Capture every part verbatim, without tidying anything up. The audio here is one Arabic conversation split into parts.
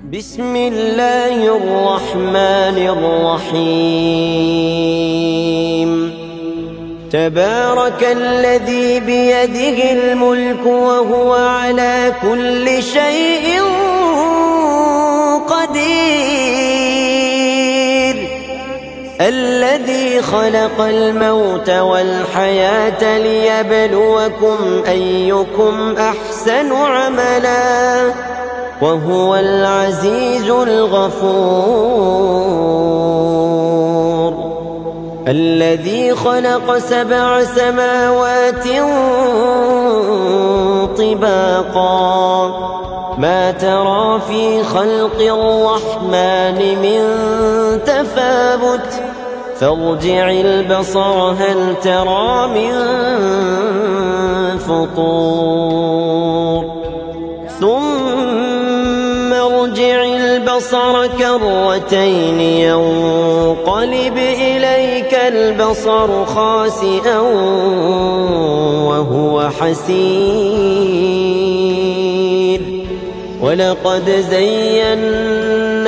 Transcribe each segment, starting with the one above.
بسم الله الرحمن الرحيم. تبارك الذي بيده الملك وهو على كل شيء قدير، الذي خلق الموت والحياة ليبلوكم أيكم أحسن عملا وهو العزيز الغفور. الذي خلق سبع سماوات طباقا ما ترى في خلق الرحمن من تفاوت فارجع البصر هل ترى من فطور ثم ارجع البصر كرتين ينقلب إليك البصر خاسئا وهو حسير. ولقد زينا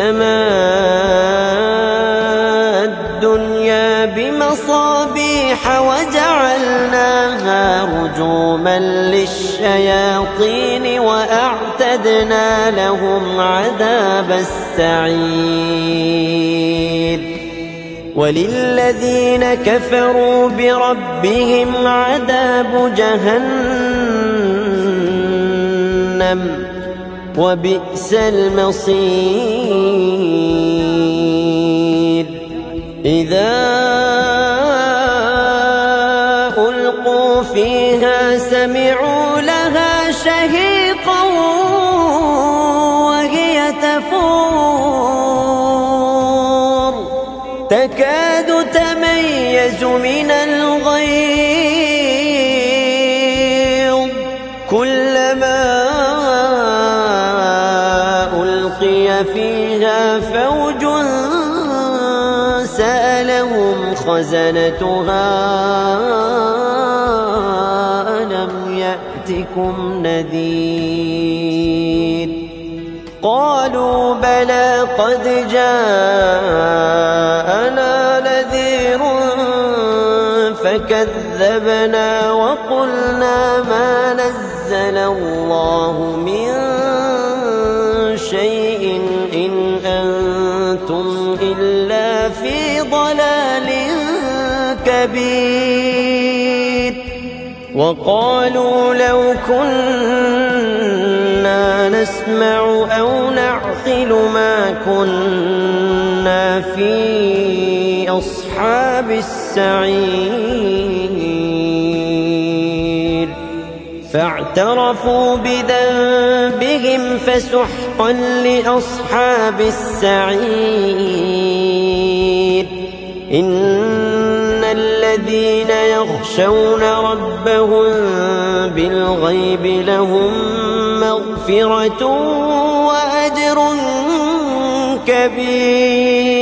السماء الدنيا بمصابيح وجعلناها رجوما للشياطين وأعتدنا لهم عذاب السعير. وللذين كفروا بربهم عذاب جهنم وبئس المصير. إذا ألقوا فيها سمعوا لها شهيقا وهي تفور تكاد تميز من الغيظ كلما ألقي فيها فوج سألهم خزنتها ألم يأتكم نذير قالوا بلى قد جاءنا نذير فكذبنا وقلنا ما نزل الله من شيء إن أنتم إلا في ضلال كبير. وقالوا لو كنا نسمع أو نعقل ما كنا في أصحاب السعير. فاعترفوا بذنبهم فسحقا لأصحاب السعير. إن الذين يخشون ربهم بالغيب لهم مغفرة وأجر كبير.